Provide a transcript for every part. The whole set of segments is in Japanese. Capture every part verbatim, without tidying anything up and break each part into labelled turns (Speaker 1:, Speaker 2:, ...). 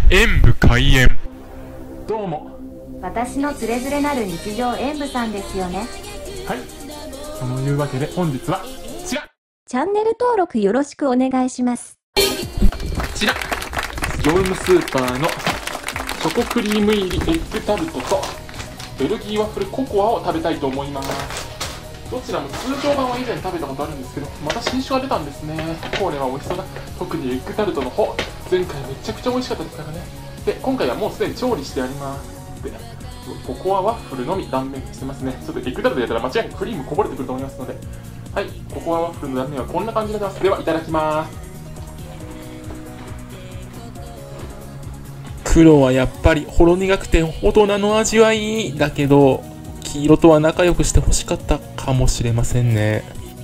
Speaker 1: 演武開演。
Speaker 2: どうも。
Speaker 3: 私のつれづれなる日常演武さんですよね。
Speaker 2: はい。そのいうわけで本日はこちら。
Speaker 3: チャンネル登録よろしくお願いします。
Speaker 2: こちら。業務スーパーのチョコクリーム入りエッグタルトとベルギーワッフルココアを食べたいと思います。どちらも通常版は以前食べたことあるんですけど、また新種が出たんですね。これは美味しそうだ。特にエッグタルトの方、前回めちゃくちゃ美味しかったですからね。で、今回はもうすでに調理してあります。で、ココアワッフルのみ断面してますね。ちょっとエッグタルトやったら間違いなくクリームこぼれてくると思いますので、はい、ココアワッフルの断面はこんな感じになってます。では、いただきます。
Speaker 1: 黒はやっぱりほろ苦くて大人の味わいだけど、黄色とは仲良くしてほしかったかもしれませんね。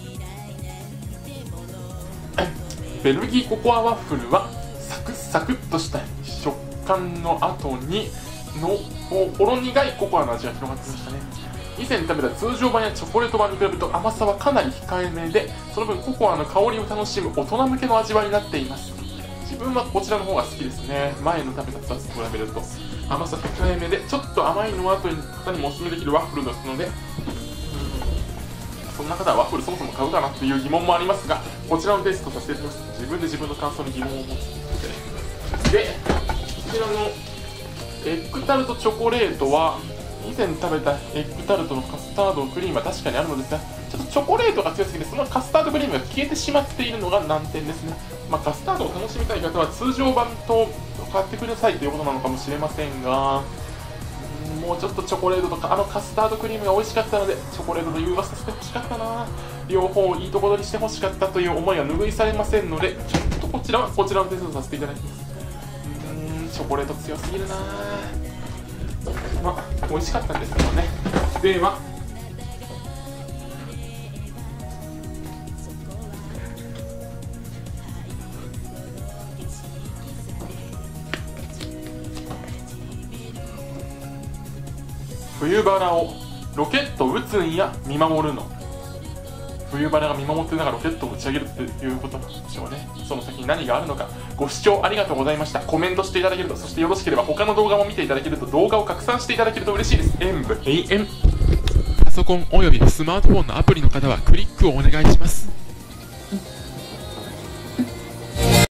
Speaker 2: ベルギーココアワッフルはサクサクっとした食感の後にのほろ苦いココアの味が広がってましたね。以前食べた通常版やチョコレート版に比べると甘さはかなり控えめで、その分ココアの香りを楽しむ大人向けの味わいになっています。自分はこちらの方が好きですね。前の食べたふたつと比べると甘さ控えめでちょっと甘いのは後に方にもおすすめできるワッフルですので、そんな方はワッフルそもそも買うかなという疑問もありますが、こちらのテストさせていただきます。自分で自分の感想に疑問を持つで、こちらのエッグタルトチョコレートは以前食べたエッグタルトのカスタードクリームは確かにあるのですが、ちょっとチョコレートが強すぎてそのカスタードクリームが消えてしまっているのが難点ですね。まあ、カスタードを楽しみたい方は通常版と買ってくださいということなのかもしれませんが、もうちょっとチョコレートとかあのカスタードクリームが美味しかったのでチョコレートの融和させてほしかったな。両方いいとこ取りしてほしかったという思いは拭いされませんので、ちょっとこちらはこちらのテストさせていただきます。うーんチョコレート強すぎるな。まあ美味しかったんですけどね。では冬バラをロケット打つんや見守るの。冬バラが見守ってながらロケットを打ち上げるっていうことなんでしょうね。その先に何があるのか。ご視聴ありがとうございました。コメントしていただけると、そしてよろしければ他の動画も見ていただけると、動画を拡散していただけると嬉しいです。演武永遠。パソコンおよびスマートフォンのアプリの方はクリックをお願いします。